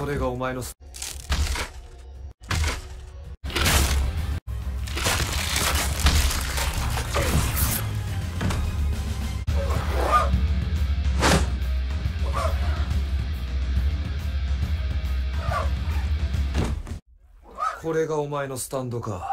それがお前のこれがお前のスタンドか。